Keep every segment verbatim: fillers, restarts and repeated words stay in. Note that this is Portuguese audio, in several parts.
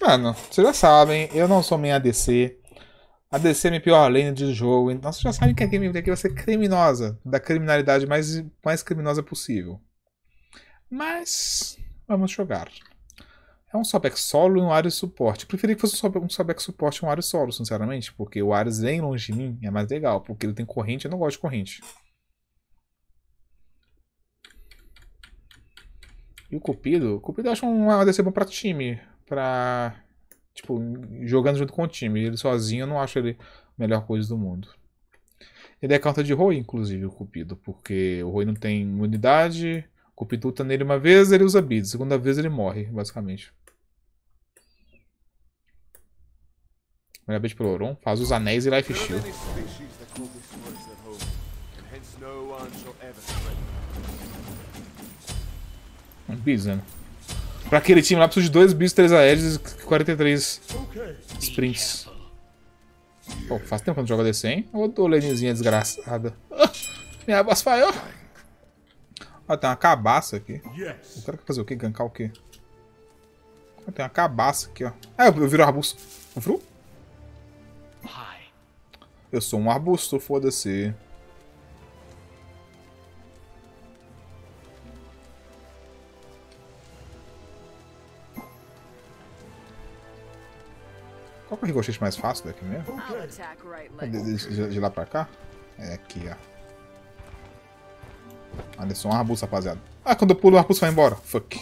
Mano, vocês já sabem, eu não sou main A D C. A D C é minha pior lane de jogo, então vocês já sabem que a gameplay aqui vai ser criminosa, da criminalidade mais, mais criminosa possível. Mas, vamos jogar. É um Sobek solo e um Ares suporte. Eu preferia que fosse um Sobek suporte e um Ares solo, sinceramente, porque o Ares vem longe de mim, é mais legal, porque ele tem corrente, eu não gosto de corrente. E o Cupido? O Cupido eu acho um A D C bom pra time, pra... Tipo, jogando junto com o time. Ele sozinho eu não acho ele a melhor coisa do mundo. Ele é counter de Roi, inclusive, o Cupido, porque o Roi não tem imunidade, o Cupido luta nele uma vez, ele usa Bead, segunda vez ele morre, basicamente. Melhor bait pelo Oron, faz os anéis e Life Shield. Um Beads, né? Pra aquele time lá precisa de dois Beads, três Aedes e quarenta e três sprints. Pô, faz tempo que eu não jogo A D C, hein? Ô, tô lanezinha desgraçada. Minha boss falhou. Ó, tem uma cabaça aqui. O cara quer fazer o quê? Gankar o quê? Ó, tem uma cabaça aqui, ó. Ah, eu, eu viro arbusto. Um fru? Eu sou um arbusto, foda-se. Qual que é o ricochete mais fácil daqui mesmo? De, de, de lá pra cá? É aqui, ó. Anderson, um arbusto, rapaziada. Ah, quando eu pulo, o arbusto vai embora. Fuck.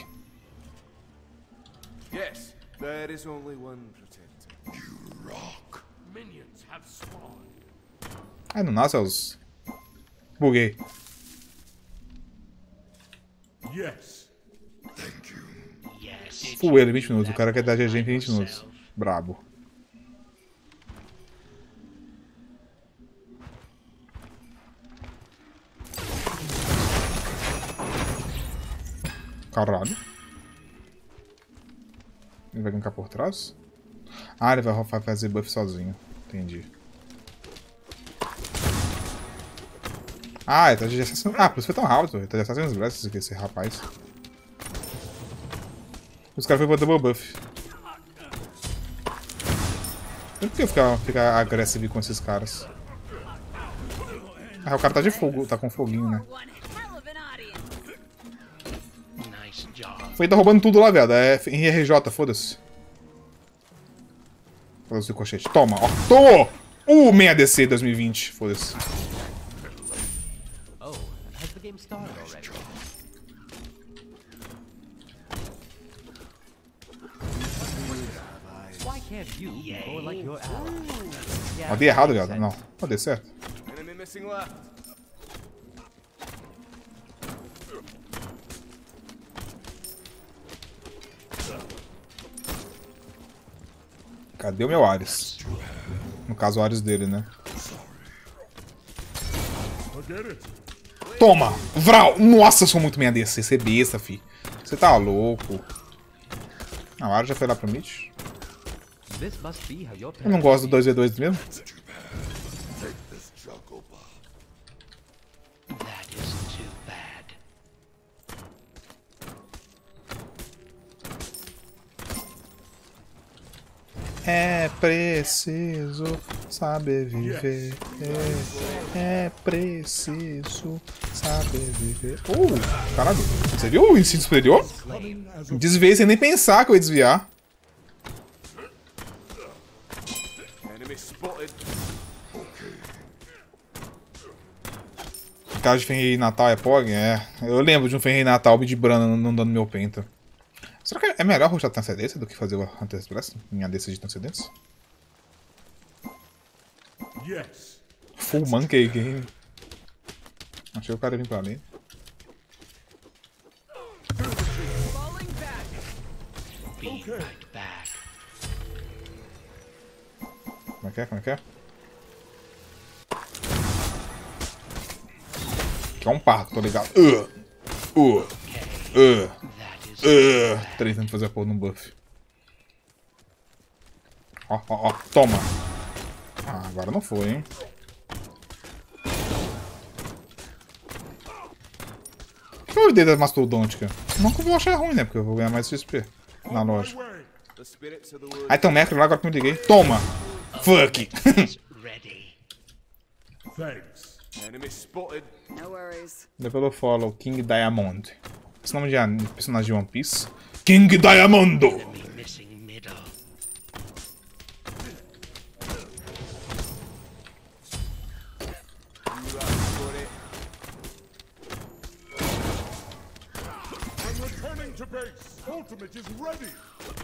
Yes, there is only one protector. You rock. Minions have spawned. Ai, não nasce os... Buguei. Yes. Thank you. Yes. Full ele, vinte minutos. O cara quer dar G G em vinte minutos. Brabo. Caralho. Ele vai gankar por trás? Ah, ele vai fazer buff sozinho. Entendi. Ah, ele tá de Assassin's... Ah, por isso foi tão rápido. Ele tá de Assassin's Blast aqui, esse rapaz. Os caras foram pra double buff. Por que eu ficar, ficar agressivo com esses caras? Ah, o cara tá de fogo, tá com foguinho, né? Foi tá roubando tudo lá, viado. É em R J, foda-se. Foda-se o cochete. Toma, ó. Tomou! Uh, meia D C dois mil e vinte. Foda-se. Ó, dei errado, viado. Não, ó, deu certo. Cadê o meu Ares? No caso, o Ares dele, né? Toma! Vral! Nossa, eu sou muito meia D C. Você é besta, fi. Você tá louco. Ah, o Ares já foi lá pro mid. Eu não gosto do dois v dois mesmo. É preciso saber viver. É, é preciso saber viver. Uh, caralho. Você viu o instinto superior? Desviei sem nem pensar que eu ia desviar. Cara de Fenrir Natal é Pog? É. Eu lembro de um Fenrir Natal de Brana não dando meu penta. Será que é melhor rushar transcendência do que fazer o Hunter Express em A D C de transcendência? Yes. Full Monkey Game. Achei o cara vir pra ali. Como é que é? Como é que é? Que é um parto, tô ligado. Uh, uh, uh, uh. Tentando fazer a porra num buff. Ó, ó, ó. Toma. Ah, agora não foi, hein. Por que eu dei da mastodôntica? Não que eu vou achar ruim, né? Porque eu vou ganhar mais X P na loja. The spirits of the woods. Aí tem um Necro lá, agora que eu me liguei. Toma! Fuck! Ready. Thanks. Enemy spotted. No worries. Depois eu follow King Diamond. Esse nome de an- personagem de One Piece. King Diamond! Enemy missing middle. You asked for it. I'm returning to base. Ultimate is ready.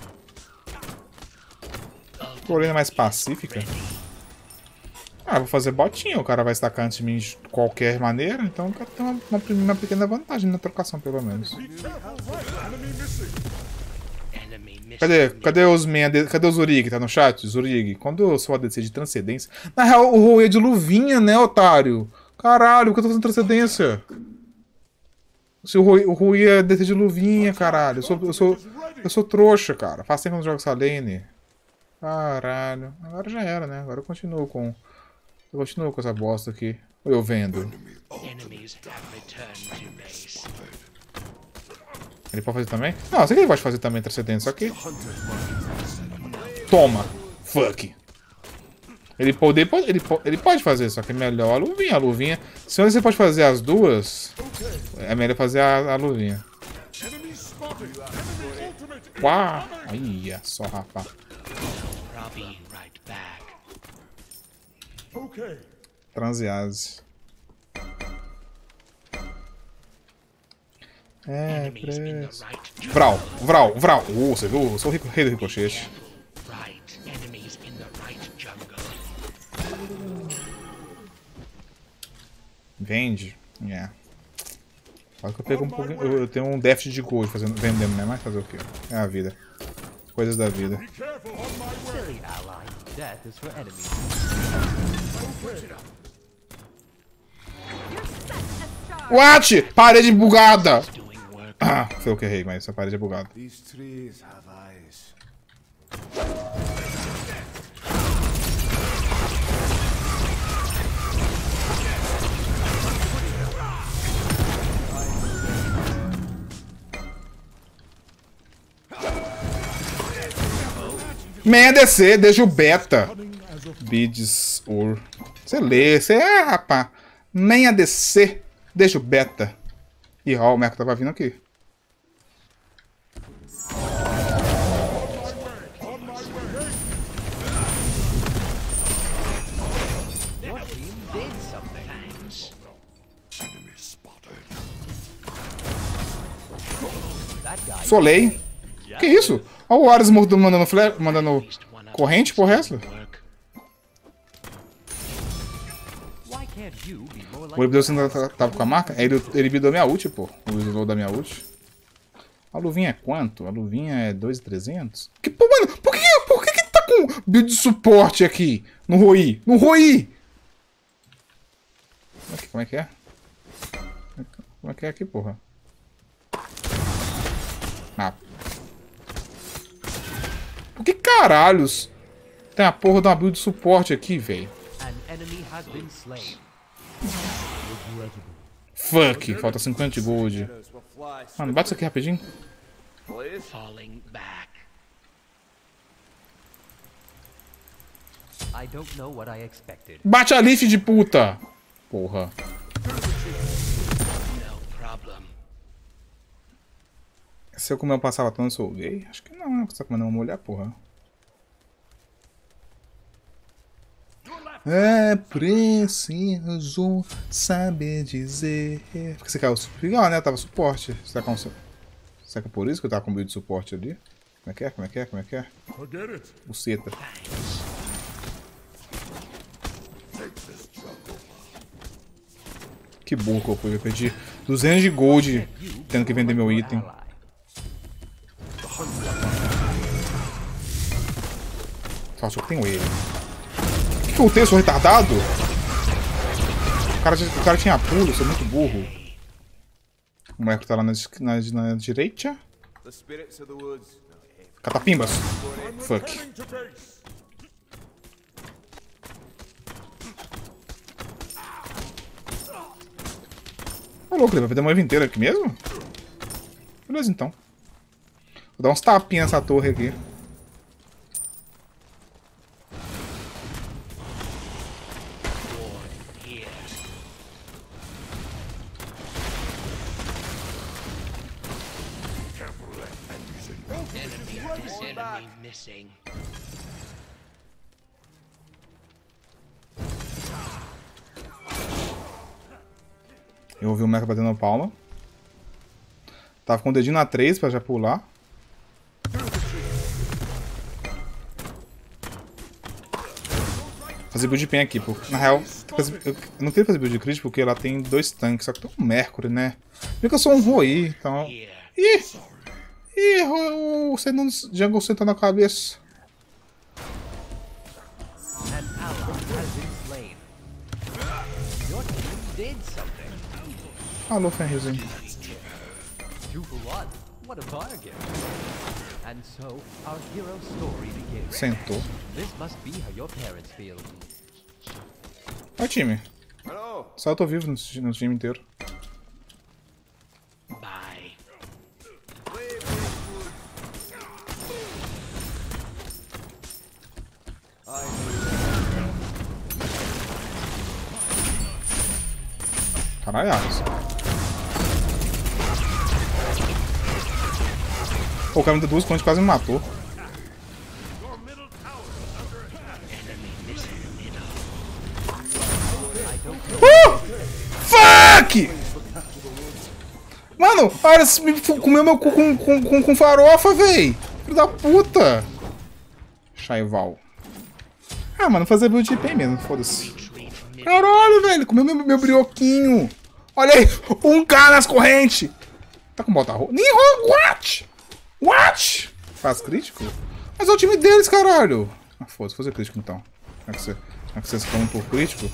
Colina mais pacífica. Ah, vou fazer botinha. O cara vai estacar antes de mim de qualquer maneira. Então eu quero ter uma, uma, uma pequena vantagem na trocação, pelo menos. Be careful, right? Enemy missing. Enemy missing Cadê? middle. Cadê os men? Cadê o Zurig? Tá no chat? Zurig, quando eu sou A D C de transcendência. Na real, o Rui é de luvinha, né, otário? Caralho, por que eu tô fazendo transcendência? Se o Rui, o Rui é D C de luvinha, caralho. Eu sou, eu sou, eu sou trouxa, cara. Faz tempo que eu não jogo essa lane. Caralho. Agora já era, né? Agora eu continuo com. Eu continuo com essa bosta aqui. Ou eu vendo? Enemies have returned to base. Ele pode fazer também? Não, eu sei que ele pode fazer também transcendência, só que. Toma! Fuck! Ele pode, ele, pode, ele, po- ele pode fazer, só que é melhor a luvinha. A luvinha. Se você pode fazer as duas, é melhor fazer a, a luvinha. Enemy spotted. Enemy ultimate is Uau! Olha só, rapaz. I'll be right back. okay. Transease. É, Enemies in the preço. right jungle. Vral, Vral, Vral. Uh, você viu? Eu sou o rico- rei do ricochete. Right. Enemies in the right jungle. Vende? É. Olha que eu pego um pouquinho. Eu, eu tenho um déficit de gold fazendo, vendendo, né? Mas fazer o quê? É a vida. Coisas da vida. Be careful on my way. Silly ally. Death is for enemies. What? Parede bugada! Doing work. Ah, foi eu que errei, mas essa parede é bugada. These trees have eyes. Meia D C, deixa o beta. Bids or. Você lê, você é, rapá. Meia D C, deixa o beta. Ih, ó, o Meco tava vindo aqui. Your team did something. Thanks. That guy. Solei. Que isso? Olha o Ares morto mandando, fle... mandando At least one of corrente, us porra é doing essa? work. Why can't you be more O like Ibidou ainda tá- tava com a marca? É, Ele, ele bidou minha ult, pô. O slow da minha ult. A luvinha é quanto? A luvinha é dois mil e trezentos? Que, pô, mano, por que, por que que tá com build de suporte aqui? No Roi? No Roi! Como é que, como é que é? Como é que é aqui, porra? Ah. Por que caralhos tem a porra de uma build de suporte aqui, velho? an enemy has been slain? Fuck, falta cinquenta de gold. Shadows will fly. Mano, bate isso aqui rapidinho. Please. Falling back. I don't know what I expected. Bate a Leaf de puta! Porra. No problem. Se eu comer um passavatão, eu sou gay? Acho que não, né? Você tá comendo uma mulher, porra. É preciso saber dizer. Porque você caiu legal, né? Tava suporte. Será que, é um... Será que é por isso que eu tava com build de suporte ali? Como é que é? Como é que é? Como é que é? Forget it. Buceta. Que burro que eu fui. Eu perdi duzentos de gold tendo que vender meu item. Ally. Só que eu tenho ele. O que, que eu tenho? Sou retardado? O cara, o cara tinha pulo, eu sou muito burro. O moleque tá lá na, na, na direita. The spirits of the woods. Catapimbas. Fuck. Returning to base. Ô louco, ele vai perder uma vida inteira aqui mesmo? Beleza então. Vou dar uns tapinhas nessa torre aqui. Enemy missing. Eu ouvi o Mecha batendo palma. Tava com o dedinho na três pra já pular. Fazer build de pen aqui, pô. Na real, eu não queria fazer build de crítico porque ela tem dois tanques, só que tem um Mercury, né? Porque eu sou um Roi, então... Here. Ih! Ih, o Senão Jungle sentou na cabeça. An ally has been slain. Your team did something. Alô, Fenrirzinho. Two for one. What a bargain. And so, our hero's story begins. Sentou. This must be how your parents feel. Ó, time. Hello. Só eu tô vivo no, no time inteiro. Bye. Caralho, Alex. Pô, o cara me deu duas pontes e quase me matou. Uh! Fuck! Mano, a Ares me comeu meu cu com, com, com, com farofa, véi. Filho da puta. Shaival. Ah, mano, fazer build de pen mesmo, foda-se. Caralho, velho, comeu meu, meu brioquinho. Olha aí, um K nas correntes. Tá com bota roxa? Nem roxa, what? What? Faz crítico? Mas é o time deles, caralho. Ah, foda-se, fazer crítico então. Já que, você, já que vocês estão por crítico.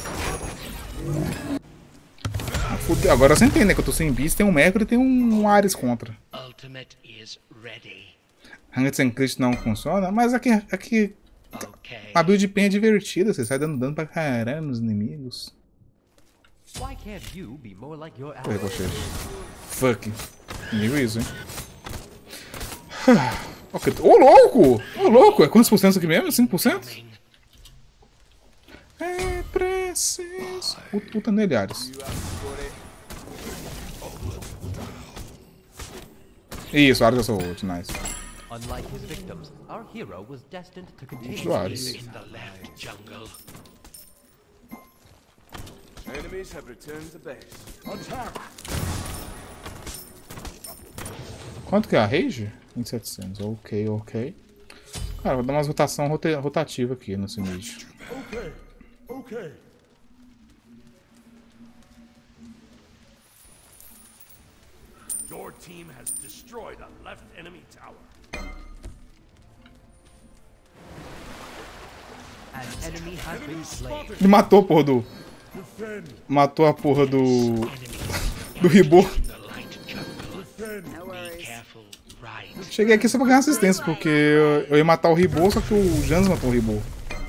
Ah, fudeu. Agora você entende, né? Que eu tô sem bis, tem um Mercury e tem um Ares contra. Ultimate is ready. Ranked sem crítico não funciona, mas aqui, aqui Okay. a build de pen é divertida, você sai dando dano pra caramba nos inimigos. Why can't you be more like your Pô, ally? ricochete. Fuck. Comigo isso, hein? Ok. Ô, louco! Ô, louco! É quantos por cento isso aqui mesmo? cinco por cento? Coming. É preciso. Puta, puta nele, Ares. Isso, Ares eu sou ult, nice. Unlike his victims, our hero was destined to continue Do to Ares. live. In the left jungle. Enemies have returned to base. Attack! Quanto que é a rage? mil e setecentos. Ok, ok. Cara, vou dar umas rotação rota rotativa aqui nesse mid. Okay. Okay. Your team has destroyed a left enemy tower. An enemy has been slain. Ele matou a porra do... Defend. Matou a porra do... Enemies do Ribô. in the light jungle. Defend. Be careful. Right. Cheguei aqui só pra ganhar assistência, porque eu, eu ia matar o Ribô, só que o Jans matou o Ribô.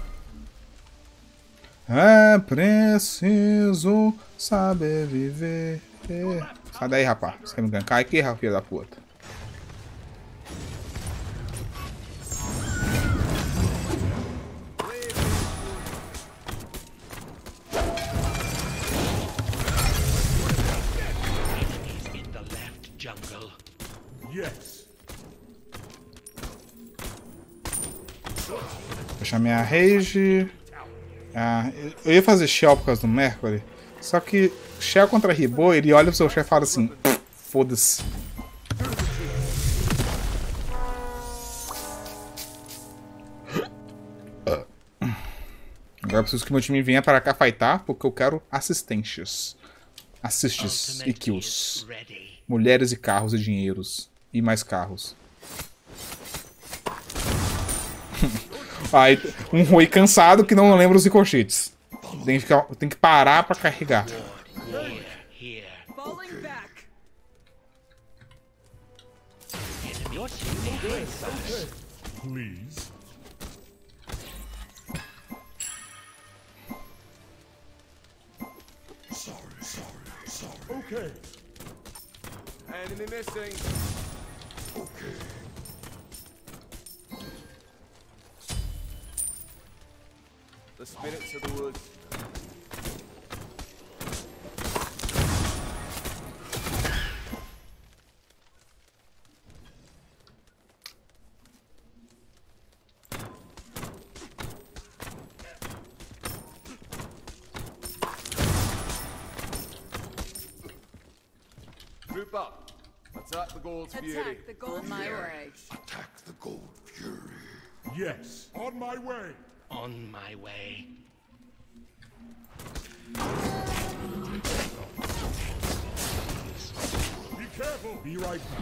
É preciso saber viver. Sai daí, rapaz. Você quer me gankar aqui, filha da puta? Enemies in the left jungle. Yes. Fechar minha rage. Ah, eu ia fazer Shell por causa do Mercury. Só que Shell contra Ribô, ele olha pro seu chefe e fala assim: foda-se. Agora eu preciso que meu time venha para cá fightar, porque eu quero assistências. Assists e Ultimate kills. is ready. Mulheres e carros e dinheiros. E mais carros. Aí, um Roi cansado que não lembra os ricochetes. Tem que, ficar, tem que parar pra carregar. Here, here. Falling back. Enemy your team is ready. Please. Okay. Enemy missing. Okay. The spirits of the woods. Keep up. Attack the Gold's Fury. Attack the gold my way. Attack the Gold Fury. Yes, on my way. On my way. Be careful. Be right back.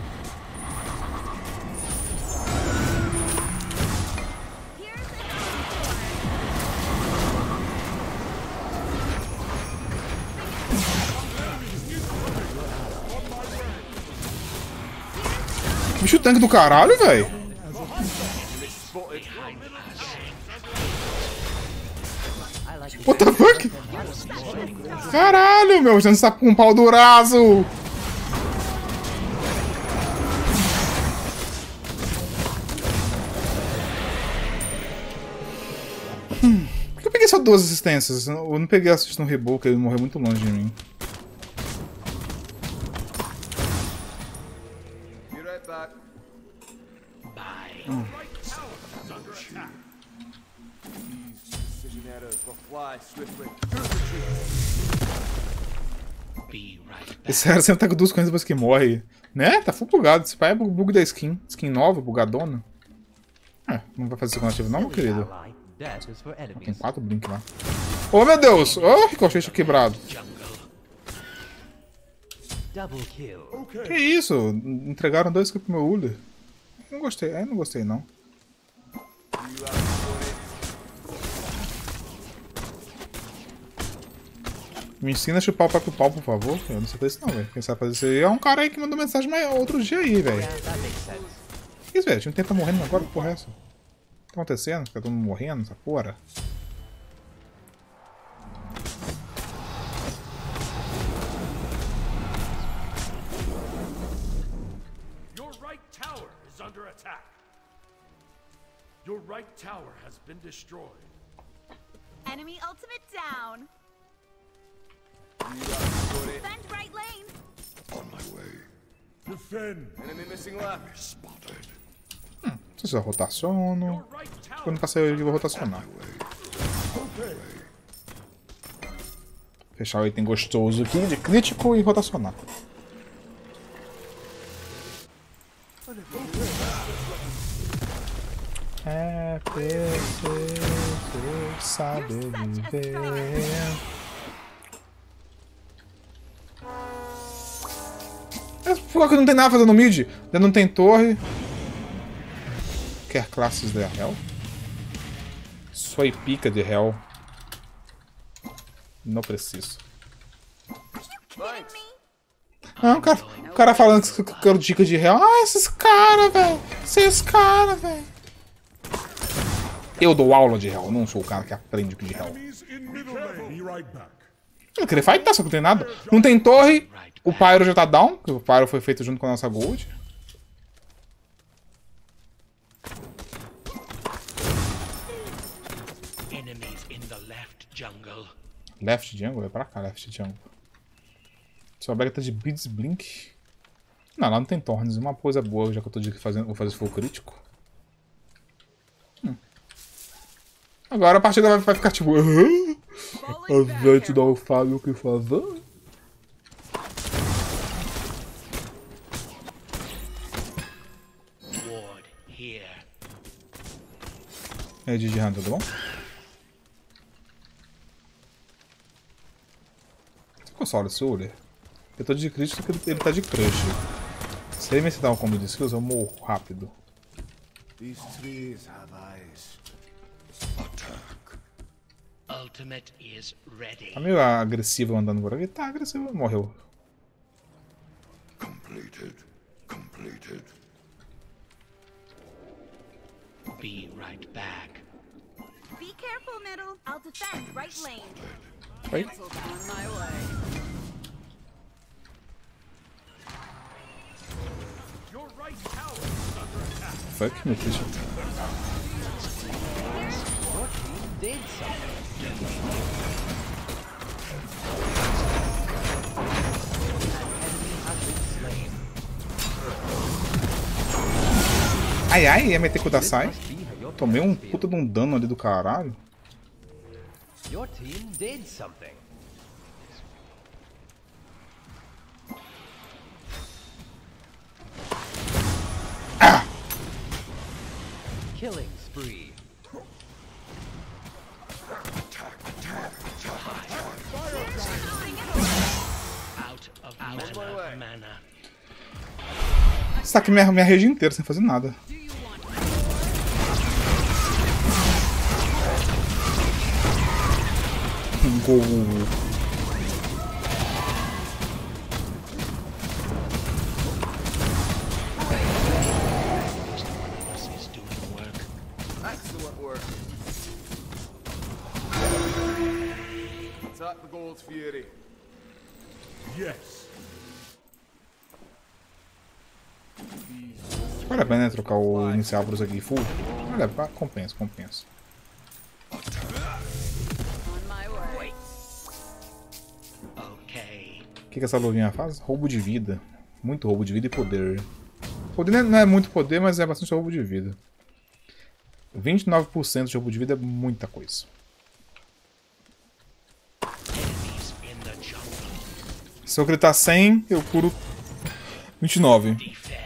Here's an Bicho tanque do caralho, velho. What the fuck? Caralho, meu, você está com um pau duraço. Hum. Por que eu peguei só duas assistências? Eu não peguei assistência no Rebook, ele morreu muito longe de mim. Be right back. Bye. Hum. Precision arrows will fly swiftly. Be right back. Esse cara sempre tá com duas coisas depois que morre. Né? Tá full bugado. Esse pai é bug da skin. Skin nova, bugadona. É, não vai fazer segundo ativo não, meu querido. Ally, death is for Tem enemies. quatro blink lá. Oh, meu Deus! Oh, ricochete quebrado. Double kill. Que isso? Entregaram dois aqui pro meu Uller. Não gostei. É, não gostei não. Me ensina a chupar o próprio pau, por favor. Eu não sei fazer isso não, velho. Quem sabe fazer isso aí é um cara aí que mandou mensagem mais outro dia aí, velho. Yeah, that makes sense. Que isso, velho? A gente tenta morrendo agora, que porra é essa? O que tá acontecendo? Fica todo mundo morrendo, essa porra? Your right tower is under attack. Your right tower has been destroyed. enemy ultimate down. Defend right lane. On my way. Defend. Enemy missing left. Spotted. Não sei se eu rotaciono. Your right tower. Quando passar eu vou rotacionar. Okay. Fechar o item gostoso aqui de crítico e rotacionar. É preciso saber viver. Por que não tem nada fazendo no mid? Ainda não tem torre. Quer classes de Hell? Soy pica de Hell. Não preciso. Thanks. Ah, o cara, o cara falando que eu quero dica de Hell. Ah, esses caras, velho. Esses caras, velho. Eu dou aula de Hell, não sou o cara que aprende de Hell. Enemies in middle lane. Be right back. Eu queria fightar, só que não tem nada. Não tem torre. O Pyro já tá down, porque o Pyro foi feito junto com a nossa Gold. Enemies in the left jungle. Left jungle? É pra cá, left jungle. Sua bag tá de Beats Blink. Não, lá não tem Thorns. Uma coisa boa, já que eu tô de fazendo, vou fazer full crítico. Hum. Agora a partida vai, vai ficar tipo... Ao invés de dar o Fábio o que fazer. Ward here. É de Jihan, tudo bom? Você consola esse Uller? Eu tô de crítico porque ele tá de crush. Se ele me ensinar um combo de skills, eu morro rápido. These trees have eyes. Ultimate is ready. Tá meio agressivo andando por aqui. Tá agressivo, morreu. Completed. Completed. Be right back. Be careful, middle. I'll defend right lane. Oi? On my way. Your right tower is under attack. Fuck, meu Christian. Your team did something. Ai ai, ia meter Kudasai. Must be how your Tomei um players feel. puta de um dano ali do caralho. Your team did something. killing spree. Out of mana. mana. Você tá aqui minha, minha rede inteira sem fazer nada. Gol. Excellent work. Attack the Gold Fury. Yes. Vale a pena, né, trocar o inicial por isso aqui full? Olha, compensa, compensa. On my way. Okay. O que, que essa luvinha faz? Roubo de vida. Muito roubo de vida e poder. Poder não é muito poder, mas é bastante roubo de vida. vinte e nove por cento de roubo de vida é muita coisa. Enemies in the jungle. Se eu gritar cem, eu curo vinte e nove. Defend.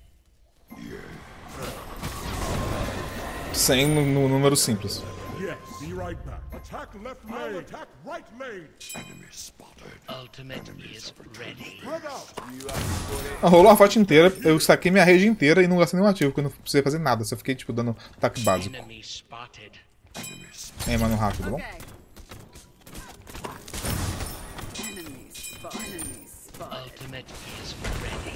cem no, no número simples. Yes. Be right back. Attack left lane. Attack right lane. Enemy spotted. Ultimate is ready. Spread out. Ah, rolou a fight inteira, eu saquei minha rede inteira e não gastei nenhum ativo, porque eu não precisei fazer nada, só fiquei tipo dando ataque básico. Enemy spotted. É, mano, rápido, bom? Okay. Enemy spot. Enemy spot. Ultimate is ready.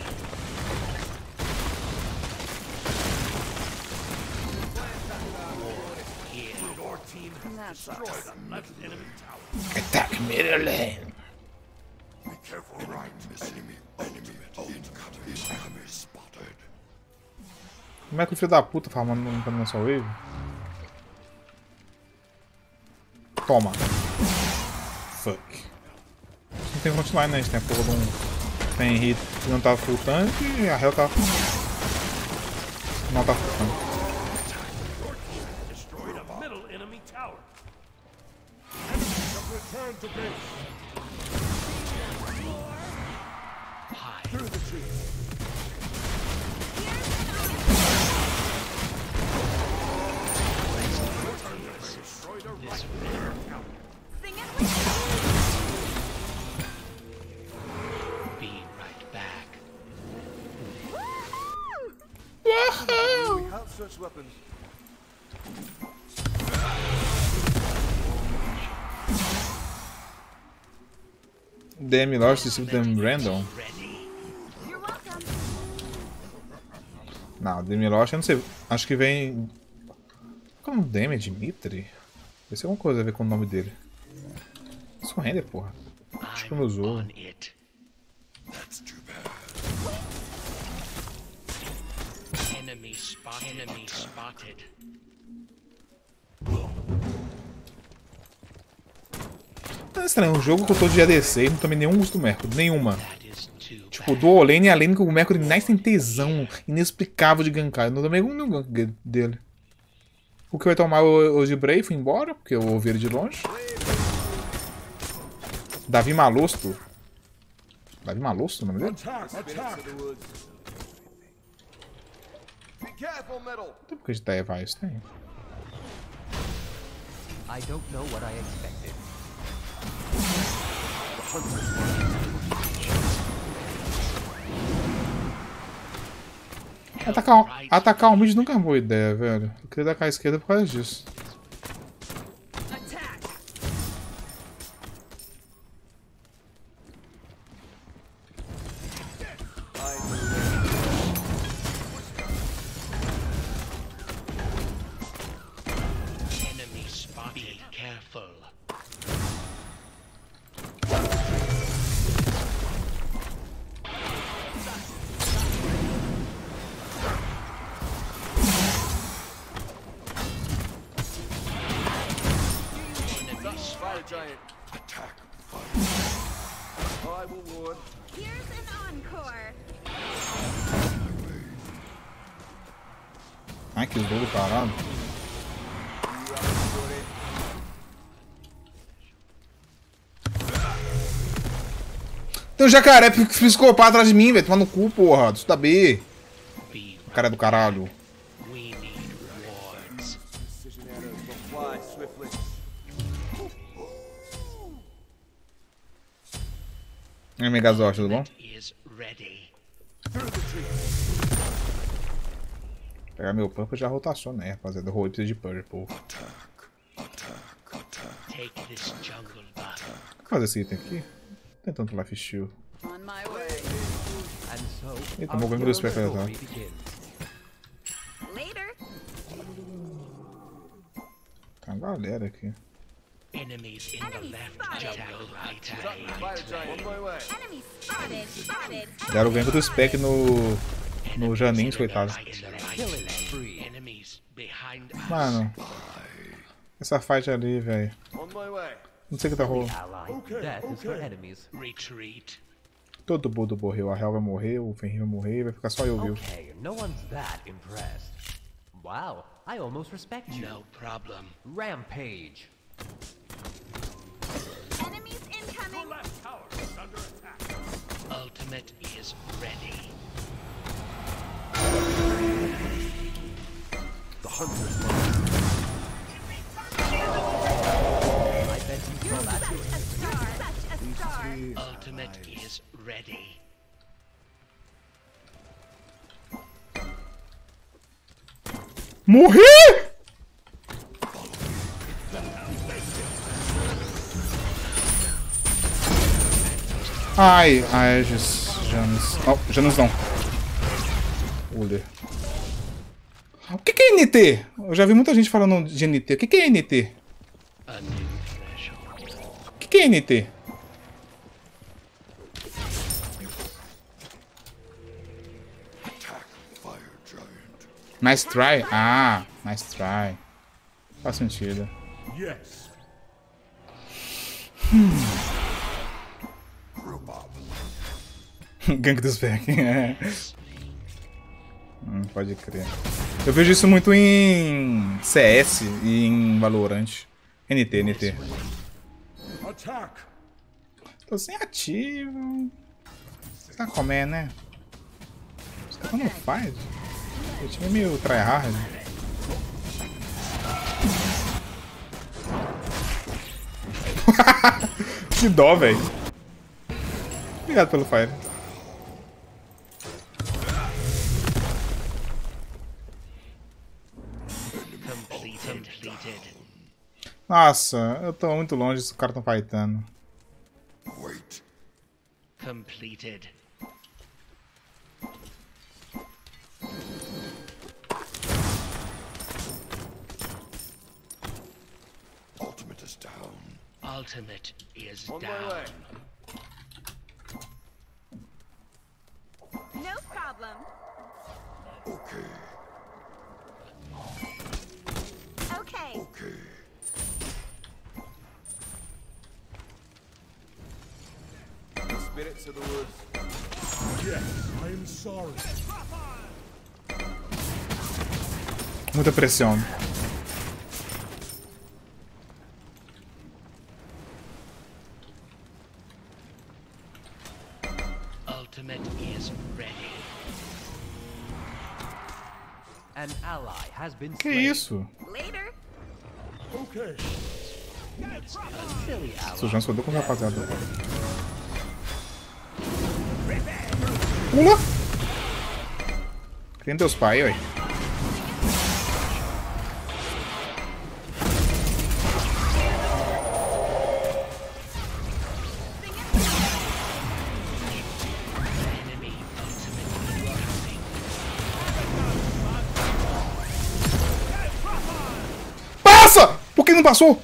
Here. Your team has That's destroyed awesome. the left enemy tower. Attack middle lane. Be careful, right? Enemy, enemy, incoming, incoming spotted. Como é que o filho da puta farmando na sua wave? Toma. Fuck. Não tem frontline, né? A gente tem a porra de um tem hit que não tá full tank e a Hell tá. Não tá full tank. Destroyed a middle enemy tower. Enemies have returned to base. Hide. Through the tree. Destroyed a right enemy tower. Sing it. Be right back. Woo! We have such weapons. D M Lost receive them random. Ready. You're welcome. Não, D M Lost eu não sei. Acho que vem. Qual é o nome? D M Dimitri? Deve ser alguma coisa a ver com o nome dele. Isso render, porra. Acho que I'm não usou. on it. That's too bad. Enemy spot. Enemy spotted. É estranho, um jogo que eu tô de A D C e não tomei nenhum uso do Mercury, nenhuma. That is too Tipo, bad. do Olane e a lane que o Mercury nice tem tesão inexplicável de gankar. Eu não tomei nenhum gank dele. O que vai tomar o de Bray foi embora, porque eu ouvi ele de longe. Davi Malosto. Davi Malosto o nome dele? Attack. Attack. To the woods. Be careful, middle. Tem porque de ideia vai isso tem. I don't know what I expected. Atacar, atacar o mid nunca é uma boa ideia, velho. Eu queria atacar a esquerda por causa disso. Attack. Enemy spot. Be careful. Fire giant. Attack. I will warn. Here's an encore. Ai, que jogo parado. Tem um jacaré psicopata atrás de mim, velho. Toma no cu, porra. Isso da B. Be Cara do caralho. We need war. fly swiftly. E aí, Megazord, tudo bom? Is ready. Pegar meu purple já rotaciona, né, rapaziada? Eu de purple. Take this jungle back. Vou fazer esse item aqui. Tem tanto life steal. On my way. And so, Eita, our vou ganhar hero do spec story tá? begins. Later. Tem uma galera aqui. Enemies in the Enemy left spotted. jungle. Right, Fire giant, on my way. Enemy spotted. Spotted. Deram o ganho do spec no. No Janins, coitado. Killing spree. Enemies behind us. Mano. Essa fight ali, velho. On my way. Não sei o que tá rolando. Ally. Death is for enemies. Retreat. Todo mundo morreu. A Hel vai morrer, o Fenrir vai morrer, vai ficar só eu, viu? Okay, no one's that impressed. Wow, I almost respect you. No problem. Rampage. Enemies incoming. Left tower is under attack. Ultimate is ready. The hunter's mark. I bet you saw that. Such a star. Such a star. Ultimate is ready. Morri! Ai, Aegis, Janus. Oh, Janus não. Uller. O que, que é N T? Eu já vi muita gente falando de N T. O que, que é N T? A new threshold. O que, que é N T? Fire giant. Nice try? Ah, nice try. Faz sentido. Yes. Gank dos Beck. hum, pode crer. Eu vejo isso muito em C S e em Valorant. N T, N T. Attack. Tô sem ativo. Sabe como é, né? Os caras não faz. O time é meio tryhard. Que dó, velho. Obrigado pelo fire. Completed. Nossa, eu tô muito longe se os caras tão fightando. Wait. Completed. Ultimate is down. Ultimate is On my down. way. No problem. Okay. Okay. Okay. Spirits of the woods. Yes, I am sorry. Muita pressão. Ultimate is ready. An ally has been Que slain. isso? Later. Okay. Silly ally. Sujão só deu com o rapaziada. Pula! Quem Deus pai, oi. Enemy ultimate rising. Passa! Por que não passou?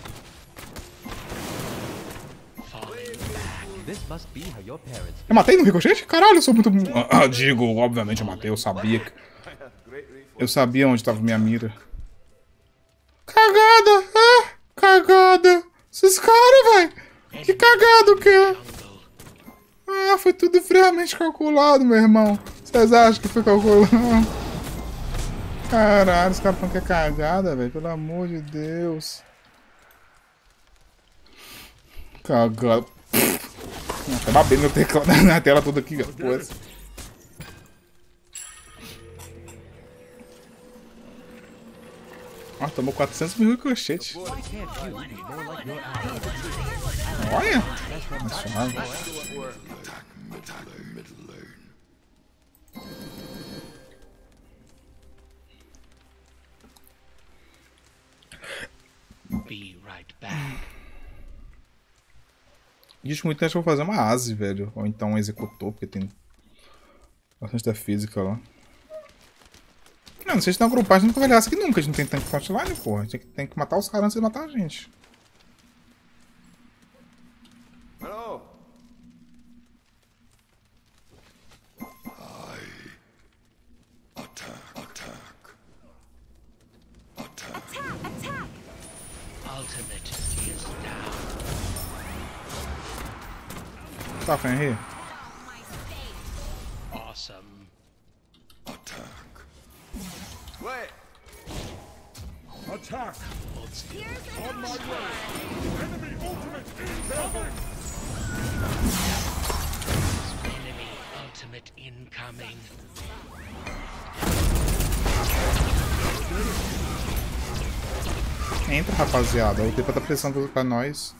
Falling back. This must be how your parents. Eu matei no ricochete? Caralho, eu sou muito... Ah, digo, obviamente eu matei, eu sabia que... Great reflex. Eu sabia onde estava minha mira. Cagada! Ah, cagada! Esses caras, velho! Que cagado que é! Jungle. Ah, foi tudo friamente calculado, meu irmão. Vocês acham que foi calculado? Caralho, os caras falam que é cagada, velho. Pelo amor de Deus. Cagada. Tá babando meu teclado na tela toda aqui, depois. Ah, tomou quatrocentos mil ricochetes. Why can't you be more like your ally? Olha! Let them Tá suave. Attack middle lane. Be right back. Diz muito, acho que eu vou fazer uma Asi, velho. Ou então um executor, porque tem bastante da física lá. Não, não sei se tem uma grupagem, nunca vai olhar essa aqui nunca. A gente não tem tanque frontline, porra. A gente tem que, tem que matar os caras antes de matar a gente. Hello. Attack, attack. Attack. Attack! Attack! Ultimate is down. Tá, Fenrir? Awesome. Attack. Wait. Attack! Here's On my another way! Enemy ultimate incoming! Enemy ultimate incoming. Entra, rapaziada. O tempo tá pressando pra nós.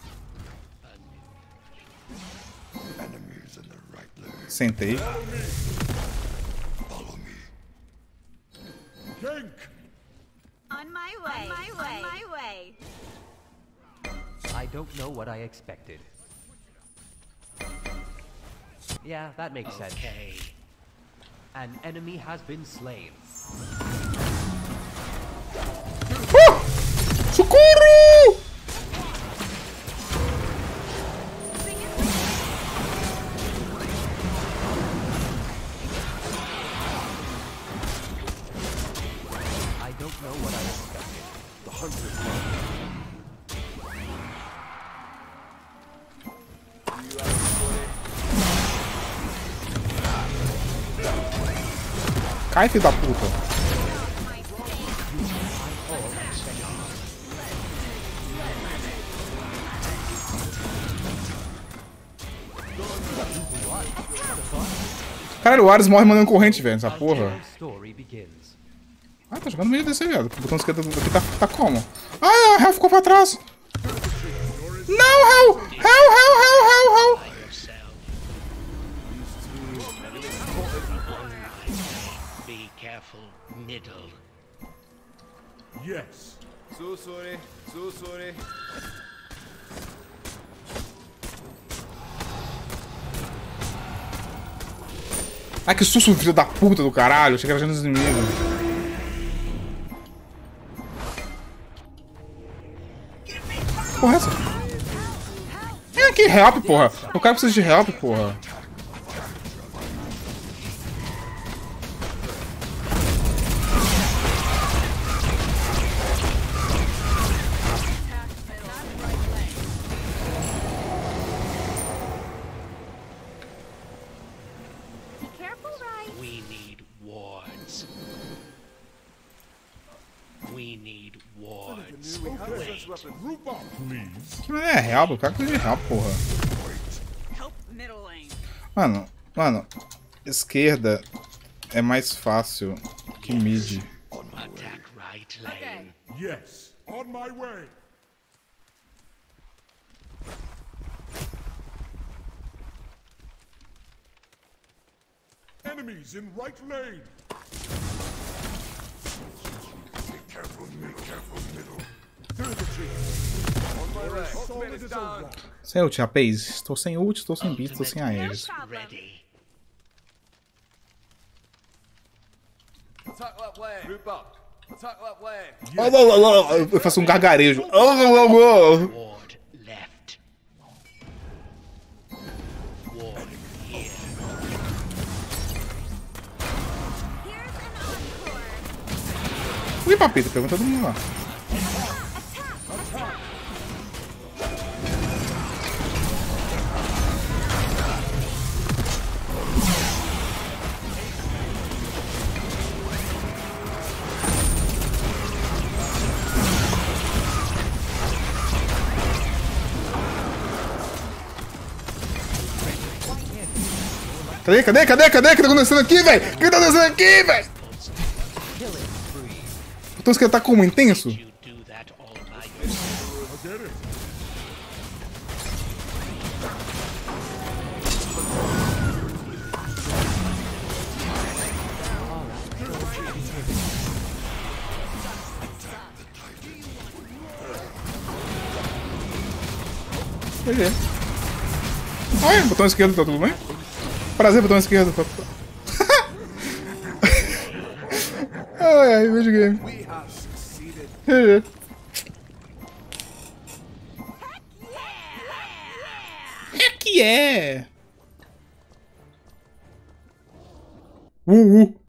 Enemies in the right lane. Sentei. Follow me. Gank! On my way. On my way. On my way. I don't know what I expected. Yeah, that makes sense. Okay. An enemy has been slain. Socorro! I don't know what I expected. The hunter's mark. You out for it? Cai, filho da puta. Caralho, o Ares morre mandando corrente, velho, essa Our porra. hero's story begins. Ah, tá jogando meio desse, velho. O botão esquerdo aqui tá, tá como? Ah, a Hell ficou pra trás. Não, Hell! Hell, Hell, Hell, Hell, Hell! By yourself. Be careful, middle. Yes. So sorry. So sorry. Ai, que susto, filho da puta do caralho. Achei que era gente dos inimigos. Porra, é essa? Vem aqui, help, porra. O cara precisa de help, porra. Be careful, right? We need wards. We need wards. We have Wait. such weapons. Group up, please. Que não é help, o cara precisa de help, porra. Help middle lane. Mano, mano, esquerda é mais fácil que mid. Attack right lane. Yes. On my way. Enemies in right lane. Be careful, be careful, middle. Through the tree. On my way. Solid Ultimate is as a down. rock. Sem ult, rapaz. Estou sem ult, estou sem beat, estou sem Aegis. Ready. Attack that way. Group up. Attack that way. Eu faço um gargarejo. Ward left. Ward here. Here's an encore. Ui, papito, pergunta todo mundo lá. Cadê, cadê, cadê, cadê? O que tá acontecendo aqui, velho? O que tá acontecendo aqui, velho? O botão esquerdo tá como? Intenso? You G G. Ai, botão esquerdo, tá tudo bem? Prazer, botão esquerdo. Ai, ai, vídeo game. G G. Heck yeah! Uh, uh.